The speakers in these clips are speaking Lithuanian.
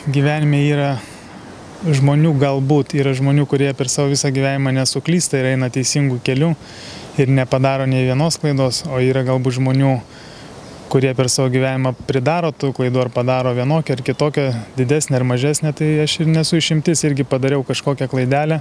gyvenime yra žmonių, galbūt yra žmonių, kurie per savo visą gyvenimą nesuklysta ir eina teisingų kelių ir nepadaro nei vienos klaidos, o yra galbūt žmonių, kurie per savo gyvenimą pridaro tų klaidų ar padaro vienokią ar kitokią, didesnę ar mažesnę, tai aš ir nesu išimtis, irgi padariau kažkokią klaidelę,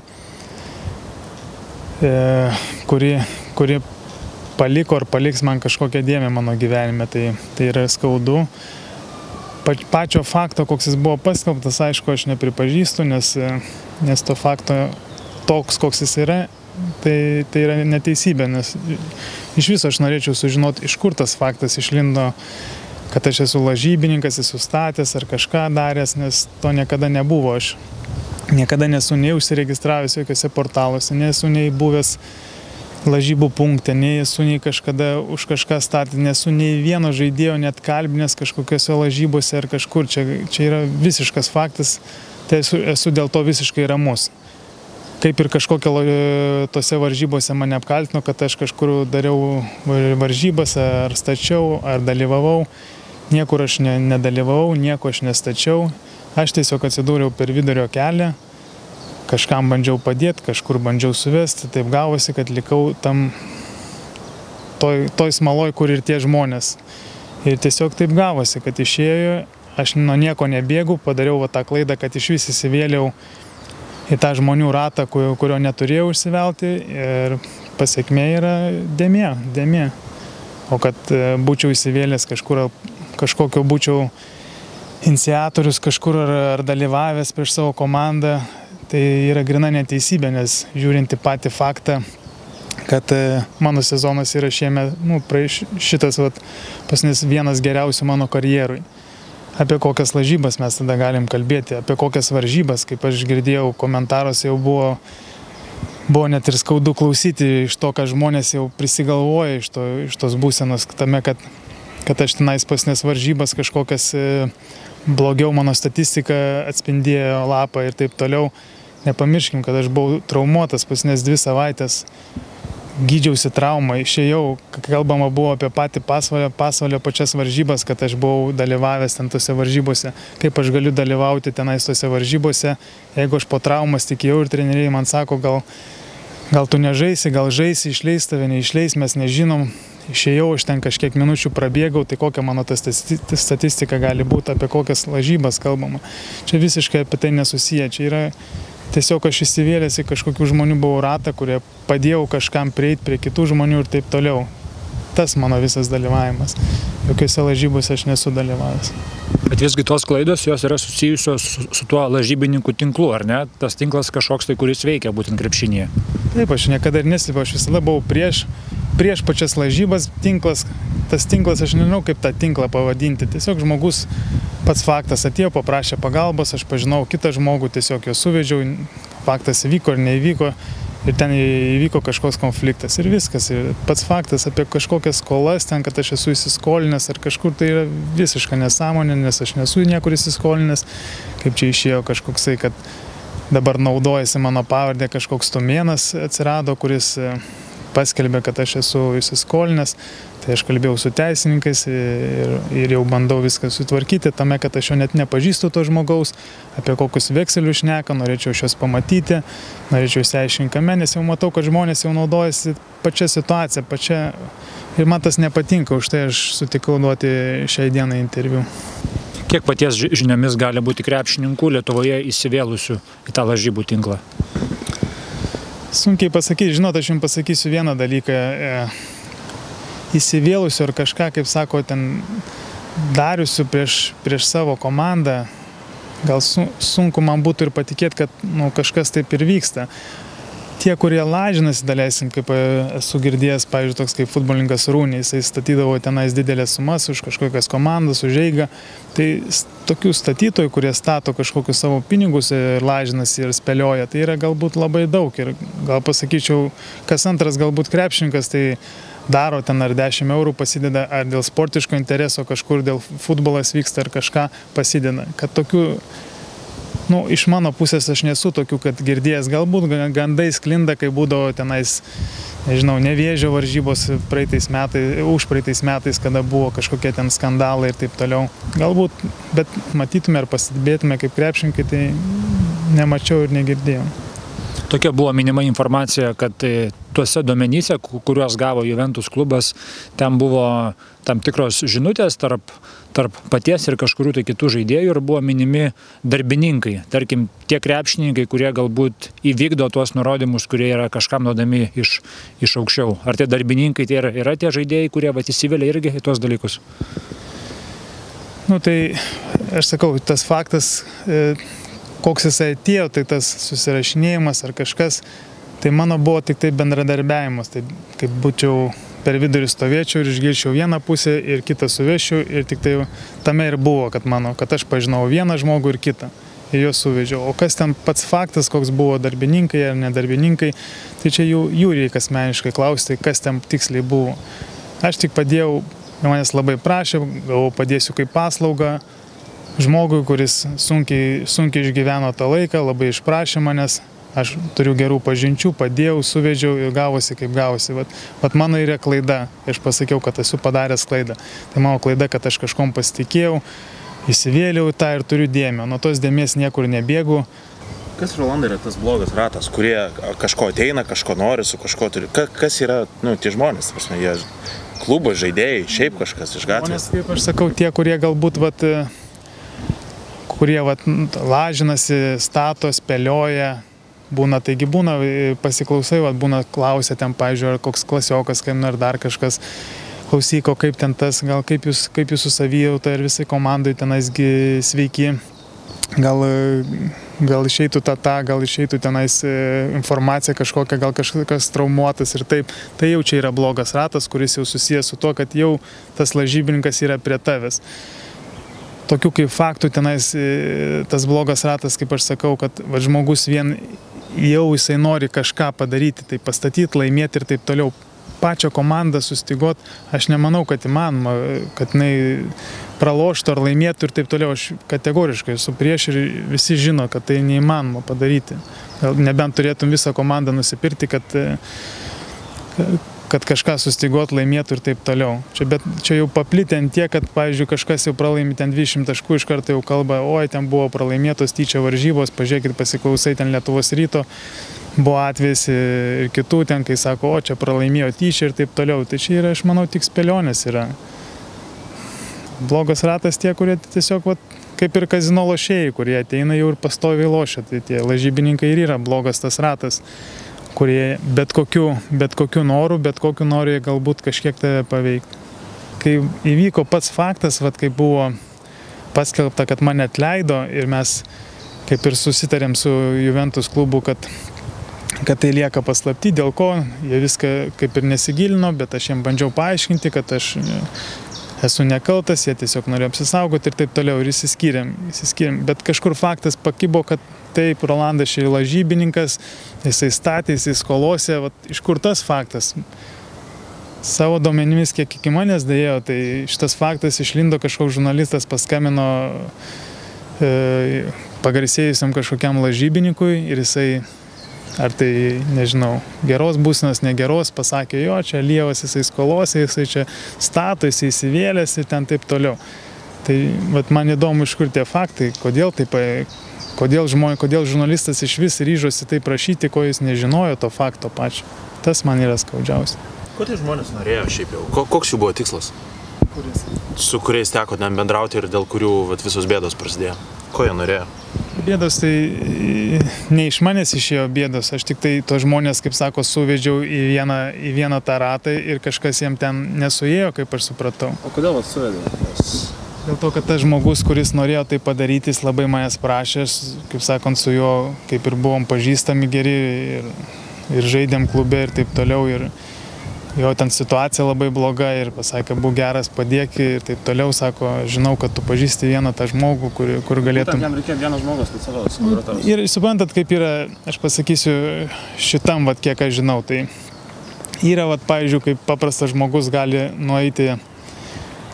kuri paliko ar paliks man kažkokią dėmę mano gyvenime, tai yra skaudu. Pačio fakto, koks jis buvo paskelbtas, aišku, aš nepripažįstu, nes to fakto toks, koks jis yra, tai yra neteisybė, nes iš viso aš norėčiau sužinoti, iš kur tas faktas išlindo, kad aš esu lažybininkas, esu statęs ar kažką daręs, nes to niekada nebuvo. Aš niekada nesu nei užsiregistravęs jokiuose portaluose, nesu nei buvęs lažybų punkte, nei esu nei kažkada už kažką statęs, nesu nei vieno žaidėjo net kalbinęs kažkokiuose lažybose ar kažkur. Čia yra visiškas faktas, tai esu dėl to visiškai ramus. Kaip ir tose varžybose mane apkaltino, kad aš kažkur dariau varžybas, ar stačiau, ar dalyvavau. Niekur aš nedalyvavau, nieko aš nestačiau. Aš tiesiog atsidūriau per vidurio kelią, kažkam bandžiau padėti, kažkur bandžiau suvesti. Taip gavosi, kad likau toj smaloj, kur ir tie žmonės. Ir tiesiog taip gavosi, kad išėjo, aš nuo nieko nebėgau, padariau tą klaidą, kad iš vis įsivėliau į tą žmonių ratą, kurio neturėjau užsivelti, ir pasekmė yra dėmė. O kad būčiau įsivėlęs kažkokio būčiau iniciatorius kažkur ar dalyvavęs prieš savo komandą, tai yra grina neteisybė, nes žiūrint į patį faktą, kad mano sezonas yra šitas paskutinis vienas geriausių mano karjerui. Apie kokias lažybas mes tada galim kalbėti, apie kokias varžybas, kaip aš girdėjau, komentaruose jau buvo net ir skaudu klausyti iš to, kad žmonės jau prisigalvoja iš tos būsenos, tame, kad aš tenais paskutinės varžybas kažkokias blogiau mano statistika atspindėjo lapą ir taip toliau. Nepamirškim, kad aš buvau traumuotas paskutinės 2 savaitės. Gydžiausi traumą, išėjau, kalbama buvo apie patį pasvalio pačias varžybas, kad aš buvau dalyvavęs ten tose varžybose. Kaip aš galiu dalyvauti tenais tose varžybose, jeigu aš po traumas tikėjau ir treneriai man sako, gal tu nežaisi, gal žaisi, išleis tave, neišleis, mes nežinom. Išėjau, aš ten kažkiek minučių prabėgau, tai kokia mano ta statistika gali būti, apie kokias lažybas kalbama. Čia visiškai apie tai nesusiję, čia yra tiesiog aš įsivėlęs į kažkokių žmonių buvau ratą, kurie padėjau kažkam prieiti prie kitų žmonių ir taip toliau. Tas mano visas dalyvavimas. Jokiuose lažybose aš nesu dalyvavęs. Bet visgi tos klaidos, jos yra susijusios su tuo lažybininkų tinklu, ar ne? Tas tinklas kažkoks tai, kuris veikia būtent krepšinėje. Taip, aš niekada ir neslėpiau, aš visada buvau prieš pačias lažybas. Tas tinklas, aš nežinau, kaip tą tinklą pavadinti. Tiesiog žmogus, pats faktas atėjo, paprašė pagalbos, aš pažinau kitą žmogų, tiesiog jo suvedžiau, faktas įvyko ar neįvyko ir ten įvyko kažkoks konfliktas ir viskas. Ir pats faktas apie kažkokias skolas, ten, kad aš esu įsiskolinęs ar kažkur, tai yra visiška nesąmonė, nes aš nesu niekur įsiskolinęs, kaip čia išėjo kažkoksai, kad dabar naudojasi mano pavardė, kažkoks Tumėnas atsirado, kuris paskelbė, kad aš esu įsiskolinęs. Tai aš kalbėjau su teisininkais ir jau bandau viską sutvarkyti, tame, kad aš jo net nepažįstu to žmogaus, apie kokius vekselius šneka, norėčiau šios pamatyti, norėčiau išsiaiškinti kame, nes jau matau, kad žmonės jau naudojasi pačia situacija, ir man tas nepatinka, už tai aš sutikau duoti šiai dienai interviu. Kiek paties žiniomis gali būti krepšininkų Lietuvoje įsivėlusių į tą lažybų tinklą? Sunkiai pasakyti, žinot, aš jums pasakysiu vieną dalyką. Įsivėlusiu ar kažką, kaip sako, ten dariusiu prieš savo komandą, gal sunku man būtų ir patikėti, kad kažkas taip ir vyksta. Tie, kurie lažinasi, daleisim, kaip esu girdėjęs, pavyzdžiui, toks kaip futbolininkas Rūnė, jisai statydavo tenais didelės sumas už kažkokias komandas, už eigą. Tai tokių statytojų, kurie stato kažkokius savo pinigus ir lažinasi ir spėlioja, tai yra galbūt labai daug. Ir gal pasakyčiau, kas antras galbūt krepšininkas, tai daro ten ar 10 eurų pasideda, ar dėl sportiško intereso kažkur dėl futbolas vyksta ar kažką pasideda. Kad tokių Nu, iš mano pusės aš nesu tokių, kad girdėjęs, galbūt gandai sklinda, kai būdavo tenais, nežinau, Nevėžio varžybos užpraeitais metais, kada buvo kažkokie ten skandalai ir taip toliau. Galbūt, bet matytume ar pasidbėtume kaip krepšininkai, tai nemačiau ir negirdėjau. Tokia buvo minima informacija, kad tuose duomenyse, kuriuos gavo Juventus klubas, ten buvo tam tikros žinutės tarp paties ir kažkurių tai kitų žaidėjų ir buvo minimi darbininkai. Tarkim, tie krepšininkai, kurie galbūt įvykdo tuos nurodymus, kurie yra kažkam duodami iš aukščiau. Ar tie darbininkai tai yra tie žaidėjai, kurie įsivelia irgi į tuos dalykus? Nu tai, aš sakau, tas faktas, koks jisai atėjo, tai tas susirašinėjimas ar kažkas, tai mano buvo tik tai bendradarbiavimas. Tai kaip būčiau per vidurį stovėčiau ir išgirčiau vieną pusę ir kitą suveščiau ir tik tai tame ir buvo, kad aš pažinau vieną žmogų ir kitą ir juos suvežiau. O kas ten pats faktas, koks buvo darbininkai ar nedarbininkai, tai čia jų reikia asmeniškai klausti, kas ten tiksliai buvo. Aš tik padėjau, manęs labai prašė, galvojau, padėsiu kaip paslaugą žmogui, kuris sunkiai išgyveno tą laiką, labai išprašė manęs. Aš turiu gerų pažinčių, padėjau, suvedžiau ir gavosi kaip gavosi. Vat mano yra klaida. Aš pasakiau, kad esu padaręs klaidą. Tai mano klaida, kad aš kažkom pasitikėjau, įsivėliau tą ir turiu dėmę. Nuo tos dėmės niekur nebėgu. Kas, Rolandai, yra tas blogas ratas, kurie kažko ateina, kažko nori, su kažko turi? Kas yra, tie žmonės, prasme, jie klubo žaidėjai, šiaip kažkas iš gatvės? Žmonės, kaip aš sakau, tie, kurie galbūt, kurie lažinasi, stato, spėlioja. Būna, pasiklausai, būna klausia ten, pavyzdžiui, ar koks klasiokas, ar dar kažkas, klausyko, kaip ten tas, gal kaip jūsų savijauta ir visai komandai tenasgi sveiki, gal išeitų gal išeitų tenais informacija kažkokia, gal kažkas traumuotas ir taip. Tai jau čia yra blogas ratas, kuris jau susijęs su tuo, kad jau tas lažybininkas yra prie tavęs. Tokių kaip faktų tenais tas blogas ratas, kaip aš sakau, kad žmogus vien jau jisai nori kažką padaryti, tai pastatyti, laimėti ir taip toliau. Pačią komandą sustygot, aš nemanau, kad įmanoma, kad jinai praloštų ar laimėtų ir taip toliau. Aš kategoriškai esu prieš ir visi žino, kad tai neįmanoma padaryti. Nebent turėtum visą komandą nusipirkti, kad kažką sustygot, laimėtų ir taip toliau. Bet čia jau paplitę ant tiek, kad, pavyzdžiui, kažkas jau pralaimi ten 200 taškų, iš karto jau kalba, oi, ten buvo pralaimėtos tyčia varžybos, pažiūrėkit, pasiklausai ten Lietuvos Ryto, buvo atvejis ir kitų ten, kai sako, o, čia pralaimėjo tyčia ir taip toliau. Tai čia yra, aš manau, tik spėlionės yra. Blogas ratas tie, kurie tiesiog, kaip ir kazino lošėjai, kurie ateina jau ir pastoviai lošia. Tai tie lažybininkai ir yra blogas tas ratas, kurie bet kokiu noru galbūt kažkiek tave paveikti. Kai įvyko pats faktas, kai buvo paskelbta, kad mane atleido ir mes kaip ir susitarėm su Juventus klubu, kad tai lieka paslapti, dėl ko jie viską kaip ir nesigilino, bet aš jiems bandžiau paaiškinti, kad aš esu nekaltas, jie tiesiog norėjo apsisaugoti ir taip toliau ir išsiskyrėm. Bet kažkur faktas pakibo, kad taip, Rolandas čia lažybininkas, jisai statė, jisai skolose, iš kur tas faktas? Savo duomenimis, kiek iki manęs dėjo, tai šitas faktas išlindo, kažkoks žurnalistas paskambino pagarsėjusiam kažkokiam lažybininkui ir jisai, ar tai, nežinau, geros būsenos, negeros, pasakė, jo, čia lievas, jisai skolose, jisai čia stato, jisai įsivėlės ir ten taip toliau. Tai man įdomu, iš kur tie faktai, kodėl žurnalistas iš vis ryžosi tai prašyti, ko jis nežinojo to fakto pačio. Tas man yra skaudžiausia. Ko tie žmonės norėjo šiaip jau? Koks jų buvo tikslas? Kuris? Su kuriais teko ten bendrauti ir dėl kurių visos bėdos prasidėjo? Ko jie norėjo? Bėdos tai ne iš manęs išėjo bėdos, aš tik tai tos žmonės, kaip sako, suvedžiau į vieną tą ratą ir kažkas jiem ten nesuėjo, kaip aš supratau. O kodėl suvedė? Dėl to, kad tas žmogus, kuris norėjo tai padaryti, jis labai manęs prašė, kaip sakant, su juo kaip ir buvom pažįstami geri ir žaidėm klube ir taip toliau. Ir jo ten situacija labai bloga ir pasakė, būk geras, padėk ir taip toliau, sako, žinau, kad tu pažįsti vieną tą žmogų, kur galėtum. Jam reikėjo vienas žmogus, tai savo. Ir suprantat, kaip yra, aš pasakysiu šitam, kiek aš žinau, tai yra, pavyzdžiui, kaip paprastas žmogus gali nueiti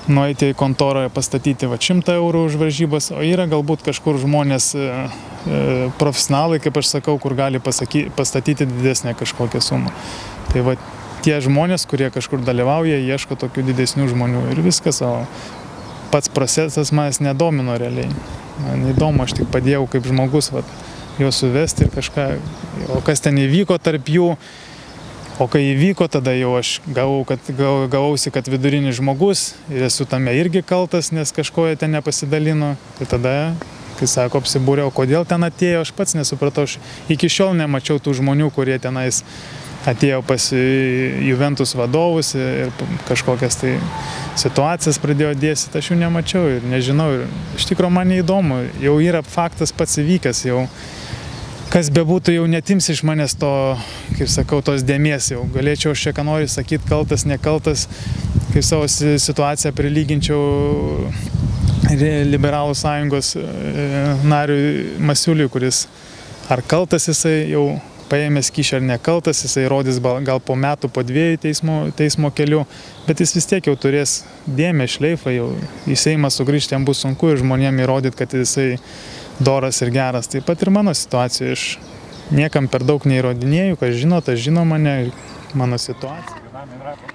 nueiti į kontorą pastatyti 100 eurų už varžybas, o yra galbūt kažkur žmonės profesionalai, kaip aš sakau, kur gali pastatyti didesnę kažkokią sumą. Tai va, tie žmonės, kurie kažkur dalyvauja, ieško tokių didesnių žmonių ir viskas, o pats procesas manęs nedomino realiai. Man įdomu, aš tik padėjau kaip žmogus juos suvesti ir kažką, o kas ten įvyko tarp jų, o kai įvyko, tada jau aš gavausi, kad vidurinis žmogus ir esu tame irgi kaltas, nes kažko jie ten nepasidalino. Tai tada, kai sako, apsibūriau, kodėl ten atėjo, aš pats nesupratau, aš iki šiol nemačiau tų žmonių, kurie tenais atėjo pas Juventus vadovus ir kažkokias tai situacijas pradėjo dėstyti, aš jų nemačiau ir nežinau. Ir iš tikrųjų man neįdomu, jau yra faktas pats įvykęs, jau kas bebūtų, jau netims iš manęs to, kaip sakau, tos dėmės, jau galėčiau aš čia ką nori sakyti, kaltas, nekaltas, kaip savo situaciją prilyginčiau Liberalų sąjungos nariui Masiuliui, kuris ar kaltas jisai jau paėmęs kyšį ar nekaltas, jisai rodys gal po metų, po 2 teismo kelių, bet jis vis tiek jau turės dėmę, šleifą, jau į Seimą sugrįžti jam bus sunku ir žmonėm įrodyti, kad jisai doras ir geras. Taip pat ir mano situacija, aš niekam per daug neįrodinėjau, kas žino, tas žino mane, mano situacija.